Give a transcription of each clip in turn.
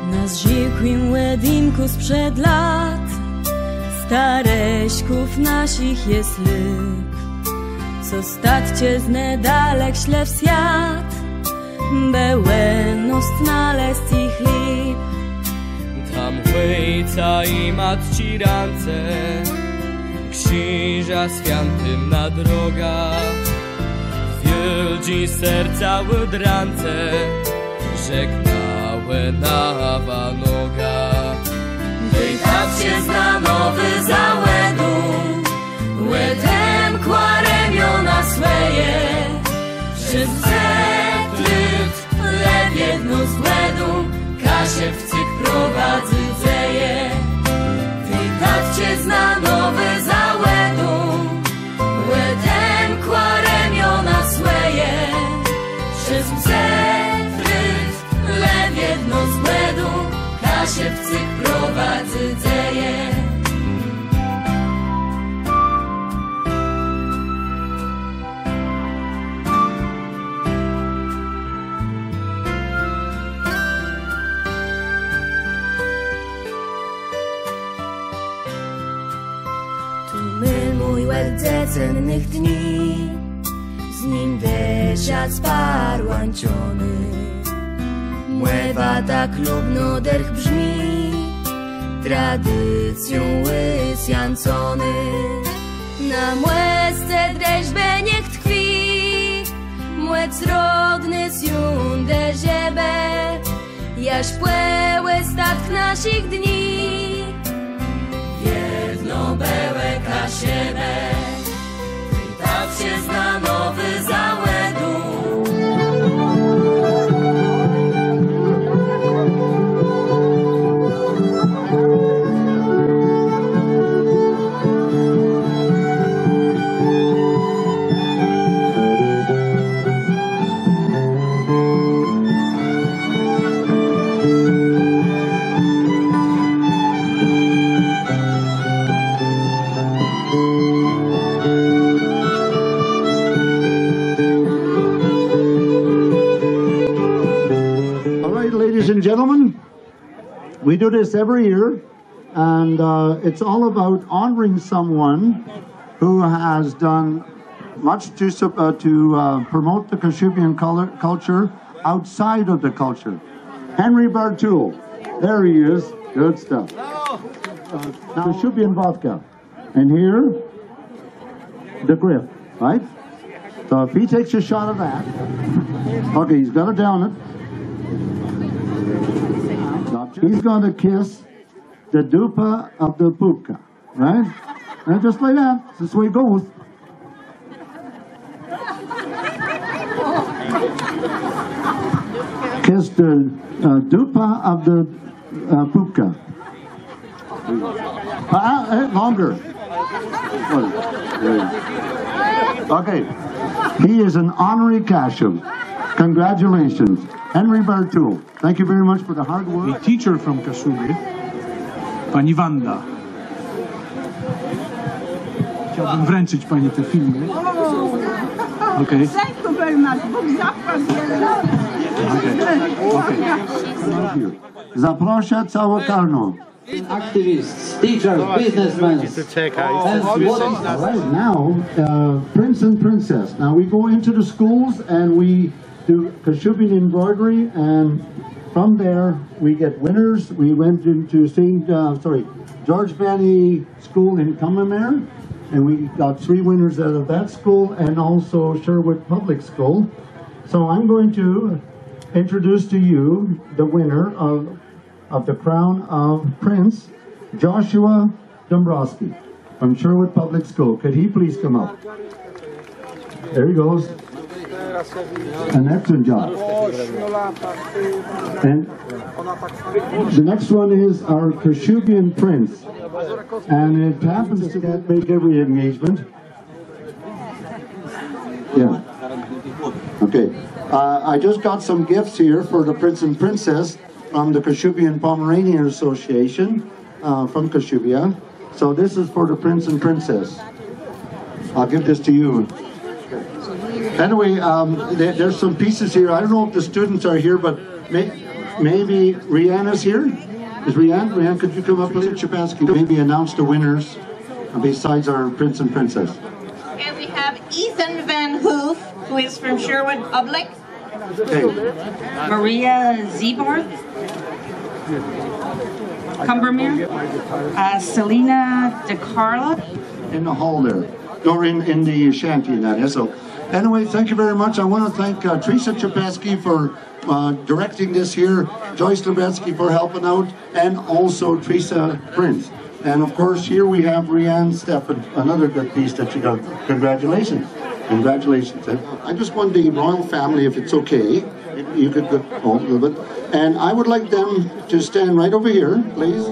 Na zwykłym weddingu sprzed lat stareśków nasich jest lub, co statcie z nedalek śle w świat, bełenost znaleźć ich chleb. Tam ojca i matci rance, księża świętym na drogach, wielci serca łydrance, żegnały na nogach. Wyjdziecie na nowy załedum, łedem kła remiona swoje, przez zetlyt lew jedno z łedum, Kaszëbsczi prowadzi Dzéję. Wyjdziecie na nowy załedum, łedem kła remiona swoje, przez zetlyt lew jedno z łedum, Kaszëbsczi prowadzi Dzéję. Tu myl mój łelce cennych dni, z nim desiat sparłanciony. Młewa tak lubno derch brzmi, tradycją łysjancony. Na młesce dreźbę niech tkwi, młec rodny z junde ziebe, jaś płełe statk naszych dni. Jedno bełe Kaszebe, wyjdziecie na nowy załedum. Ladies and gentlemen, we do this every year, and it's all about honoring someone who has done much to promote the Kashubian culture outside of the culture. Henry Bartool, there he is, good stuff. Kashubian vodka, and here, the grip, right? So if he takes a shot of that, okay, he's got to down it. He's going to kiss the dupa of the pupka, right? And just like that, that's the way it goes. Kiss the dupa of the pupka. Longer. Okay. He is an honorary Kashub. Congratulations. Henry Bartool. Thank you very much for the hard work. A teacher from Kaszubie, pani Wanda. Chciałbym wręczyć pani te filmy. Okay. Thank you very much. Okay. Zaprasza całe Karno. Activists, teachers, businessmen. Right now, Prince and Princess. Now we go into the schools and we do Kashubian embroidery, and from there we get winners. We went into George Vanny School in Kaszëbsczi, and we got 3 winners out of that school, and also Sherwood Public School. So I'm going to introduce to you the winner of the crown of Prince Joshua Dombrowski from Sherwood Public School. Could he please come up? There he goes. An excellent job. And the next one is our Kashubian Prince. And it happens to make every engagement. Yeah. Okay. I just got some gifts here for the Prince and Princess from the Kashubian Pomeranian Association from Kashubia. So this is for the Prince and Princess. I'll give this to you. Anyway, there's some pieces here. I don't know if the students are here, but maybe Rihanna's here? Is Rihanna? Rihanna, could you come up, please? Kaszëbsczi, maybe announce the winners besides our prince and princess. And we have Ethan Van Hoof, who is from Sherwood Public. Okay. Maria Zebarth, Cumbermere, Selena DeCarla. In the hall there, or in the shanty in that, yeah. So anyway, thank you very much. I want to thank Teresa Kaszëbsczi for directing this here, Joyce Lebetsky for helping out, and also Teresa Prince. And of course, here we have Rianne Stefan, another good piece that you got. Congratulations. Congratulations. I just want the royal family, if it's okay, you could go a little bit. And I would like them to stand right over here, please.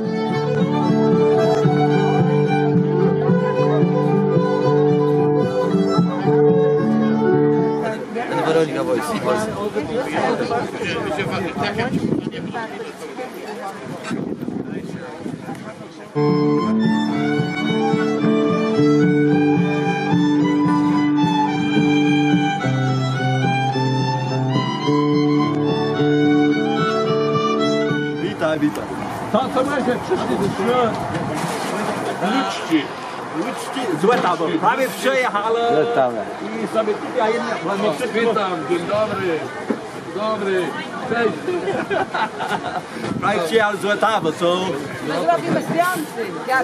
Witaj, witaj. To może przyszliśmy. Uczci, złe tawo, prawie przejechali i sobie tutaj Witam, dzień dobry. Dobry, cześć. prawie przejechali złe tawo, co? Zrobimy związki,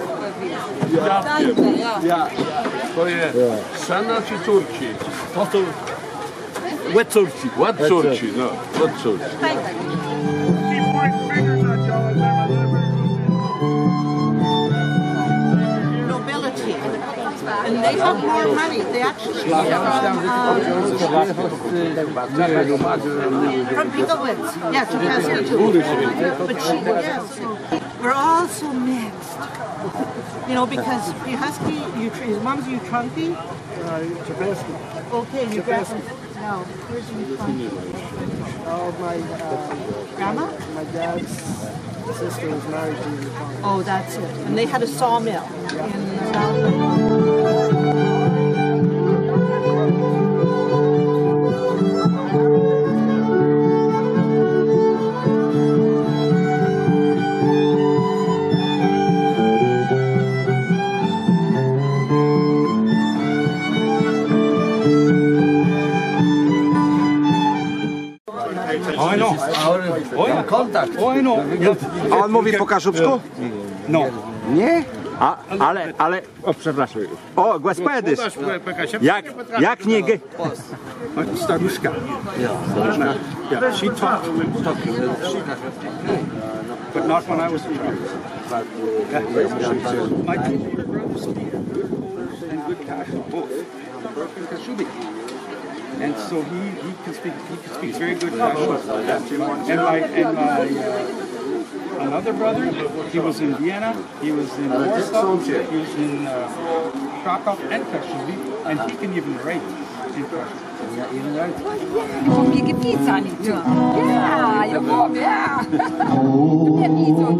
Ja. To jest Szana czy Turci? To są Łecurci. Łecurci, no, Łecurci. Nobility. And they have more money. They actually from Pigowitz. Yeah, Kaszëbsczi too. But she, yes, we're all so mixed. You know, because Kaszëbsczi, his mom's Utronki. Kaszëbscci. Okay, you got him. No, where's Utronki? Oh, my Grandma? my dad's sister was married to Utronki. Oh, that's it. And they had a sawmill Kontakt. A on mówi po kaszubsku? No. Nie? Ale... O, przepraszam. O, gospodysz. Jak nie... Staruszka. Yeah, she taught but not when I was a child. My two older brothers speak good and good Kashub, both. Kashubian. And so he speaks very good Kashub. And my another brother, he was in Vienna, he was in Warsaw, he was in Krakow and Kaszubsczi, and he can even write in Kaszub. Mir gefällt's auch nicht. Ja, ja, ja. Der wie so.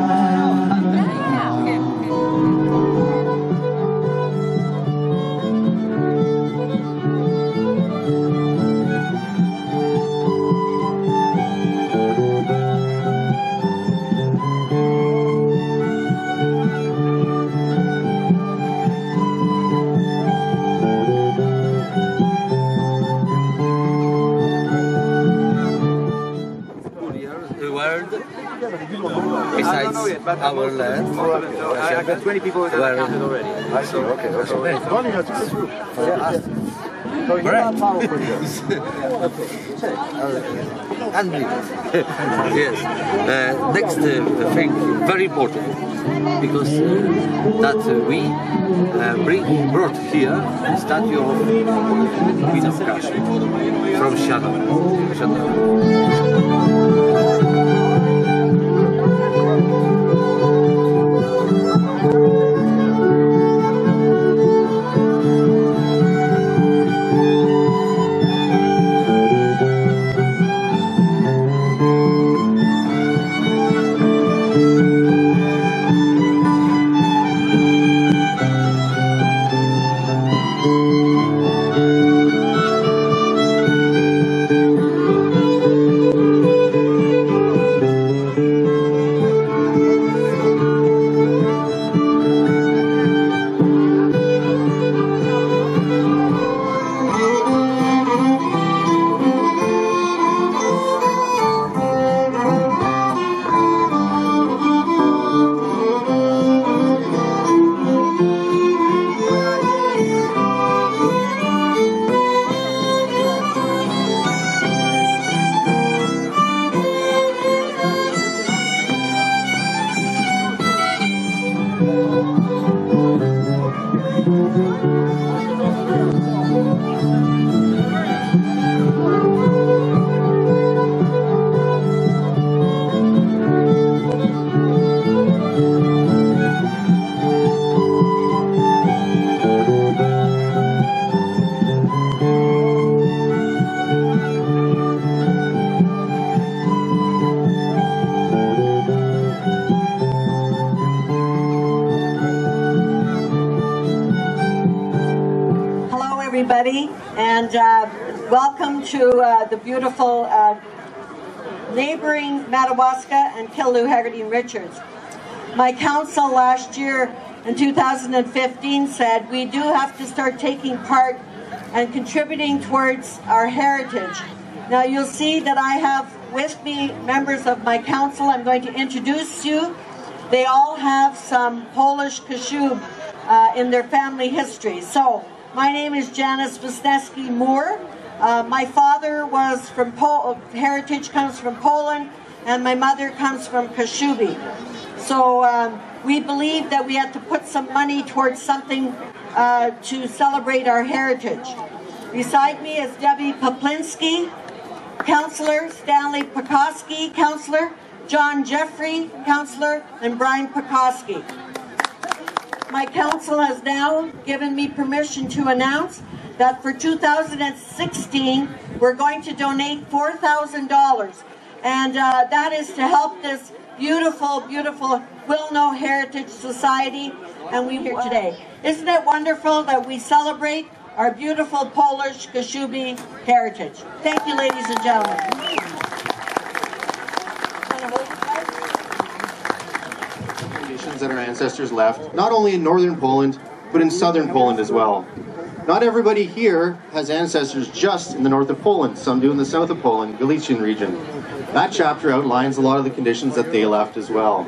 Besides our land, I got 20 people that where counted already. I see. Okay. Yes. Next thing, very important, because that we brought here the statue of Queen of Kashub from Shadow. Debbie, and welcome to the beautiful neighboring Madawaska and Killaloe, Haggerty and Richards. My council last year in 2015 said we do have to start taking part and contributing towards our heritage. Now you'll see that I have with me members of my council. I'm going to introduce you. They all have some Polish Kashub in their family history. So my name is Janice Wisniewski Moore. My father was from heritage comes from Poland, and my mother comes from Kashubi. So we believe that we had to put some money towards something to celebrate our heritage. Beside me is Debbie Poplinski, Councillor, Stanley Pekoski, Councillor, John Jeffrey, Councillor, and Brian Pekoski. My council has now given me permission to announce that for 2016, we're going to donate $4,000. And that is to help this beautiful, beautiful Wilno Heritage Society, and we're here today. Isn't it wonderful that we celebrate our beautiful Polish Kashubi heritage? Thank you, ladies and gentlemen. Traditions that our ancestors left, not only in northern Poland, but in southern Poland as well. Not everybody here has ancestors just in the north of Poland. Some do in the south of Poland, Galician region. That chapter outlines a lot of the conditions that they left as well.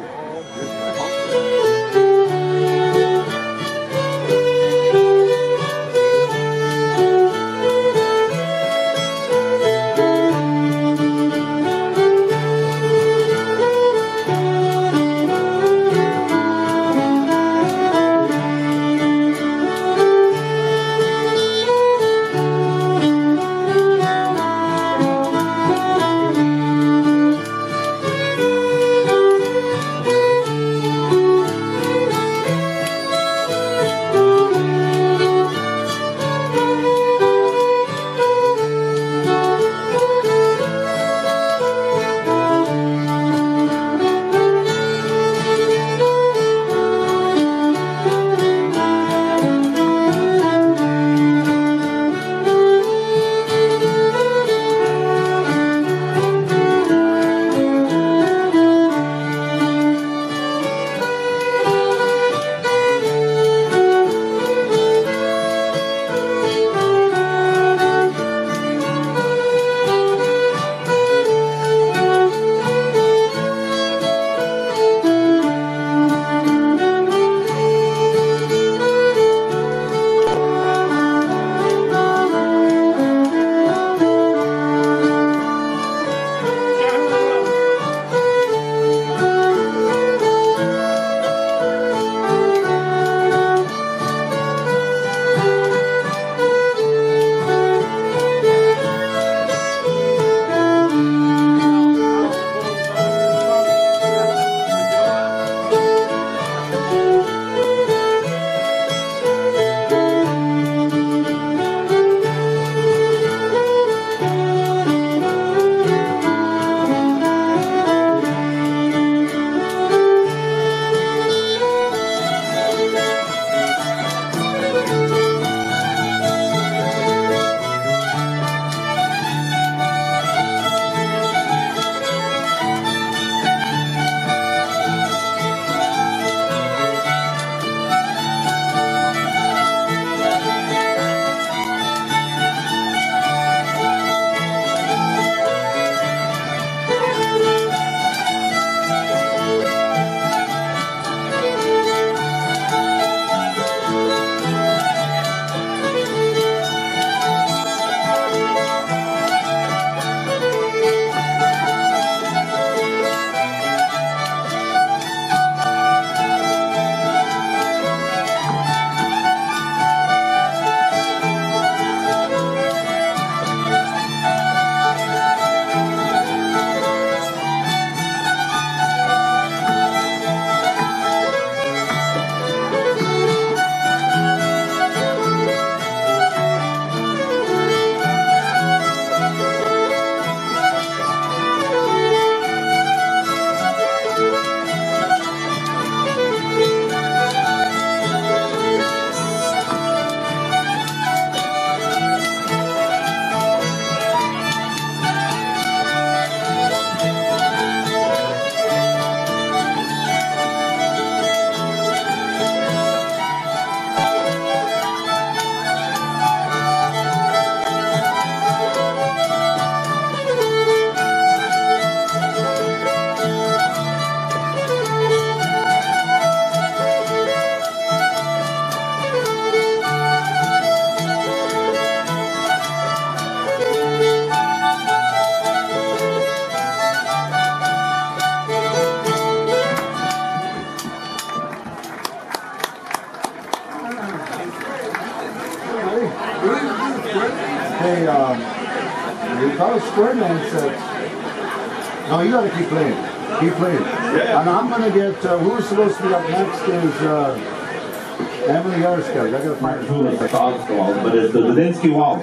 a square dance. No, you gotta keep playing. Keep playing. Yeah. And I'm gonna get, who's supposed to be up next is Emily Yarska. I gotta find who it's the waltz, but it's the Zelinsky waltz.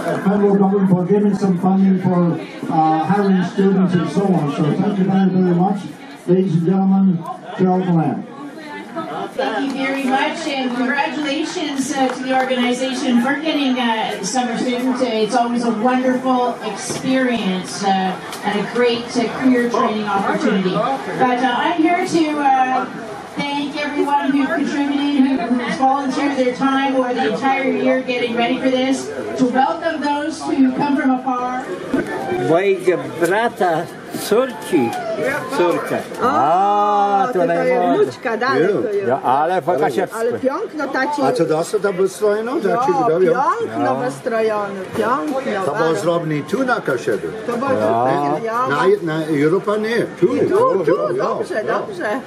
federal government for giving some funding for hiring students and so on. So thank you very, very much. Ladies and gentlemen, Gerald Milan. Thank you very much, and congratulations to the organization for getting summer students. It's always a wonderful experience and a great career training opportunity. But I'm here to thank everyone who contributed, who's volunteered their time over the entire year getting ready for this, to welcome those who come from afar. Mojego brata córki, córka. To jest wnuczka, daleko jest. Ale po Kaszëbscku. Ale piękno taci. A co dosyć to wystrojone? Piękno wystrojone, piękno. To było zrobione tu na Kaszebie. To było tu, na Europa nie. Tu, dobrze, dobrze.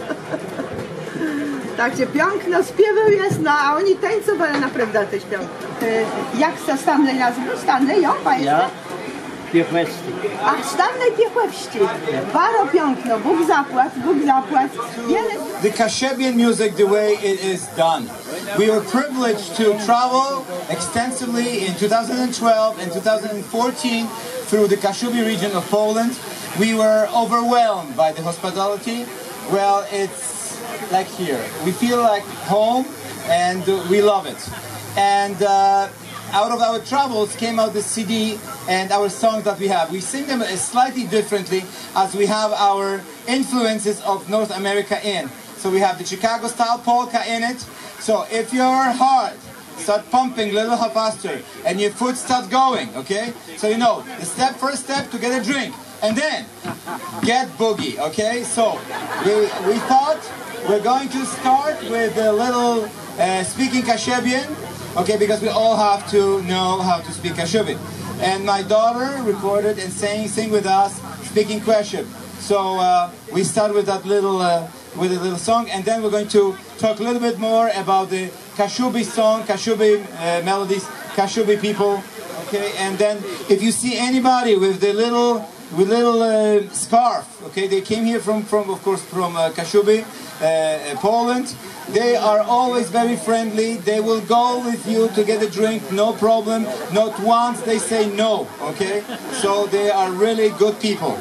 Także piękno śpiewał jest, no a oni tańcowali naprawdę te śpiewy. Jak se Stanley nazywa? Stanley, ja państwo? Piechwewski. Ach, Stanley Piechwewski. Bardzo piękno, Bóg zapłać, Bóg zapłać. The Kashubian music, the way it is done. We were privileged to travel extensively in 2012 and 2014 through the Kashubia region of Poland. We were overwhelmed by the hospitality. Well, it's like here. We feel like home and we love it. And out of our travels came out the CD and our songs that we have. We sing them slightly differently as we have our influences of North America in. So we have the Chicago style polka in it. So if your heart start pumping a little faster and your foot starts going, okay? So you know, the first step to get a drink and then get boogie, okay? So we thought we're going to start with a little speaking Kashubian, okay, because we all have to know how to speak Kashubian. And my daughter recorded and sing with us, speaking Kashub. So we start with that little song, and then we're going to talk a little bit more about the Kashubi song, Kashubi melodies, Kashubi people, okay. And then if you see anybody with the little scarf, okay, they came here from of course from Kaszubia, Poland. They are always very friendly. They will go with you to get a drink, no problem. Not once they say no, okay? So they are really good people.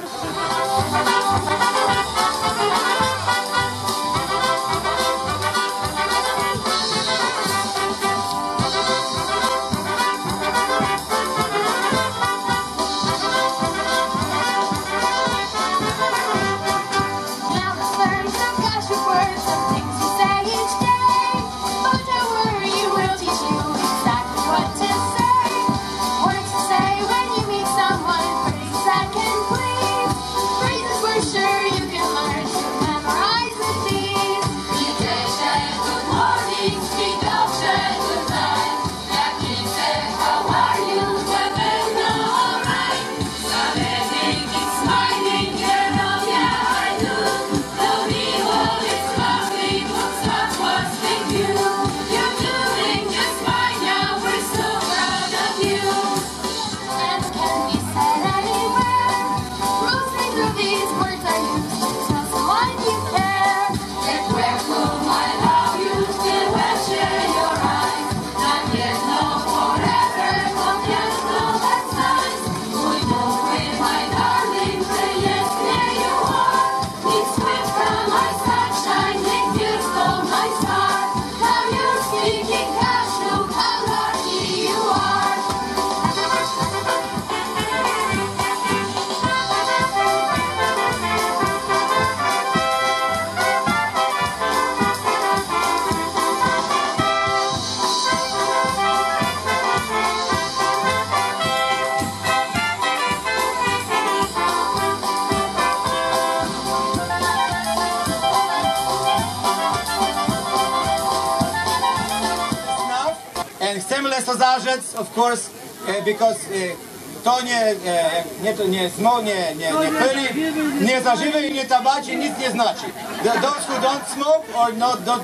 Of course, because to nie pyli, nie zażywy i nie tabaci, nic nie znaczy. Those who don't smoke or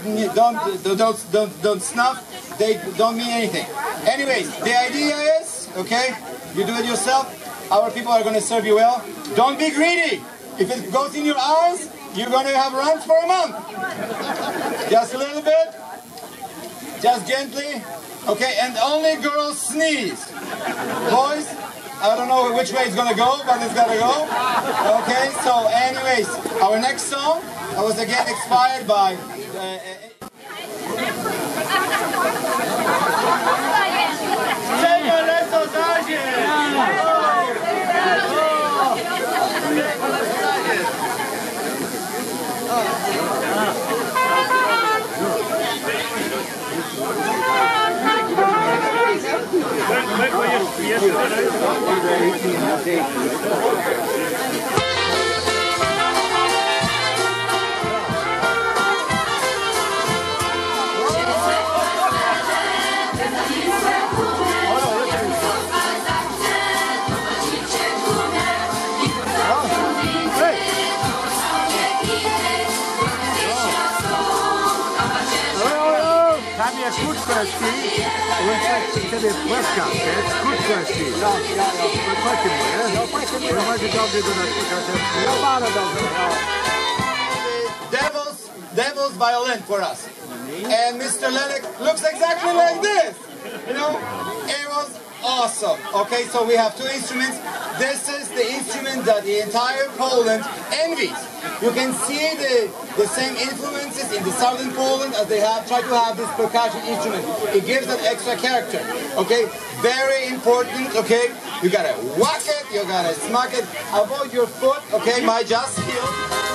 don't snuff, they don't mean anything. Anyways, the idea is, okay, you do it yourself. Our people are going to serve you well. Don't be greedy. If it goes in your eyes, you're going to have runs for a month. Just a little bit, just gently. Okay, and only girls sneeze. Boys, I don't know which way it's gonna go, but it's gonna go. Okay, so anyways, our next song was again inspired by Tam jest Kaszëbsczi, wtedy płaska, jest Kaszëbsczi. Chodźcie mu, nie? Prowadzi dobry do nas Kaszëbscci. No bardzo dobrze. Devil's violin for us. And Mr. Lenek looks exactly like this. You know, it was awesome. Okay, so we have two instruments. This is the instrument that the entire Poland envies. You can see the same influences in the southern Poland as they try to have this percussion instrument. It gives that extra character. Okay, very important. Okay, you gotta whack it, you gotta smack it. Avoid your foot. Okay, my just heel.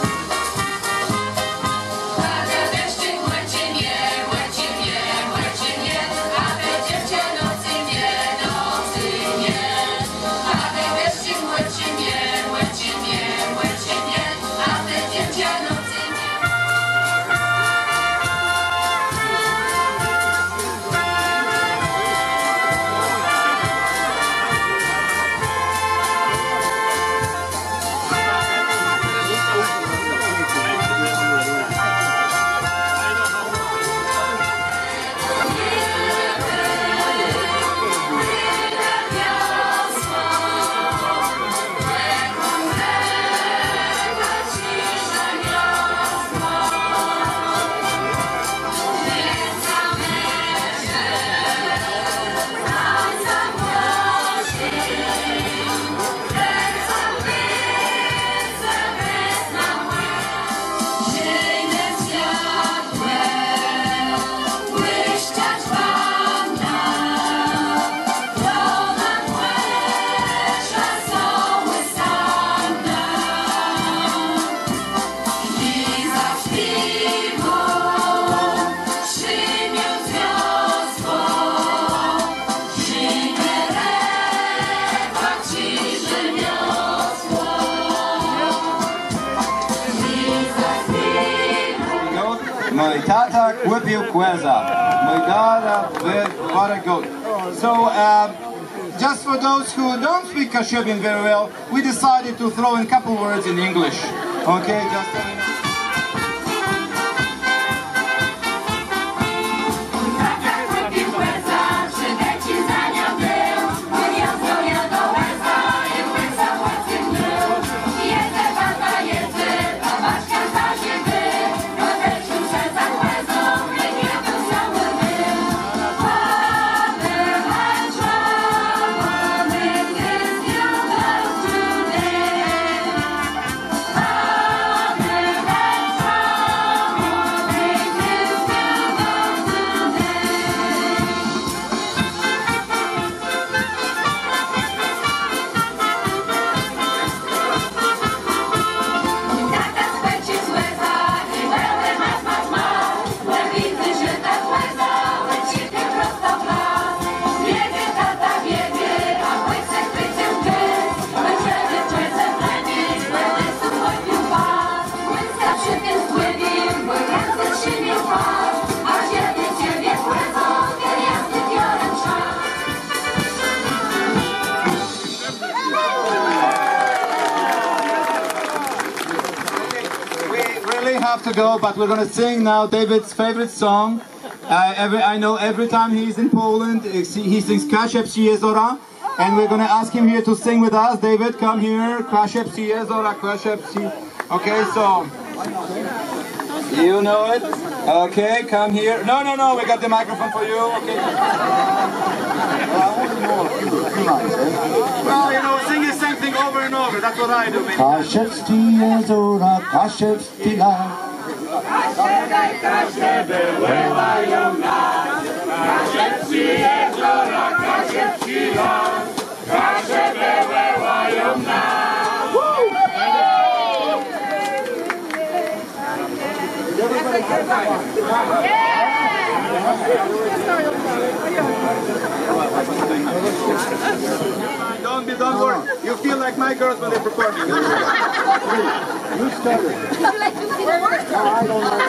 Mój tata kupił kłeza. Mój tata bought a goat. So, just for those who don't speak Kashubian very well, we decided to throw in a couple words in English. Okay, just have to go, but we're going to sing now David's favorite song. I know every time he's in Poland, he sings Kaszëbsczi, and we're going to ask him here to sing with us. David, come here. Kaszëbsczi, Kaszëbscci. Okay, so You know it? Okay, come here. No, no, no, we got the microphone for you. Okay. Well, you know, sing the same thing over and over. That's what I do. Kaszëbsczi jezora, Kaszëbsczi las. Kaszebe wołają nas. Kaszëbsczi jezora, Kaszëbscci las. Kaszebe wołają nas. Don't worry. You feel like my girls when they perform. You started. Would you like to see the work? No, I don't know.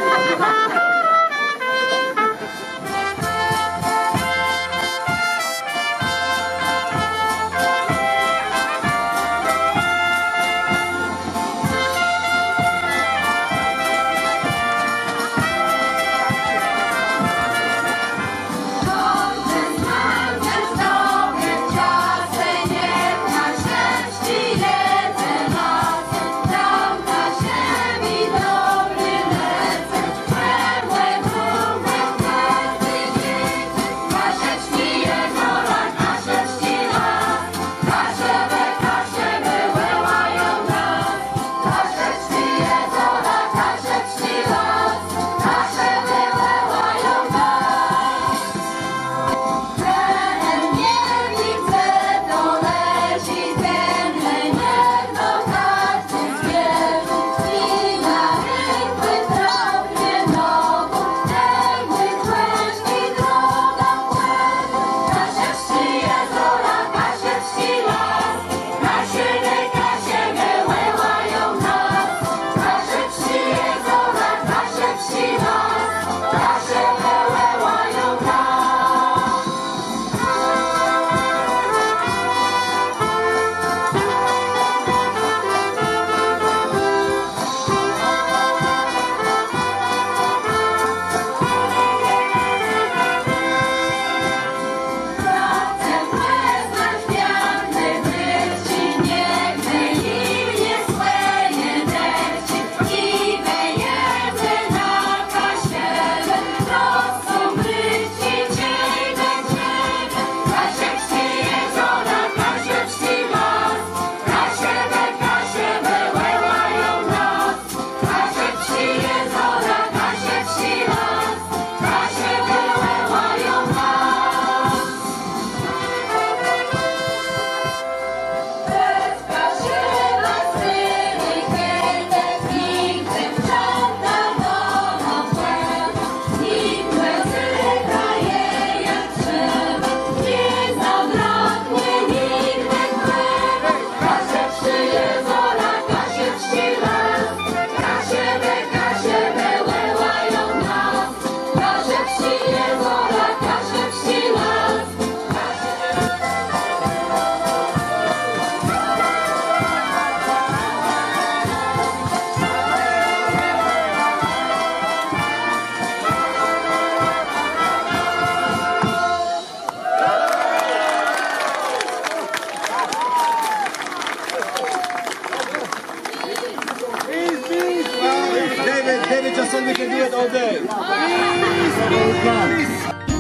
David just said we can do it all day.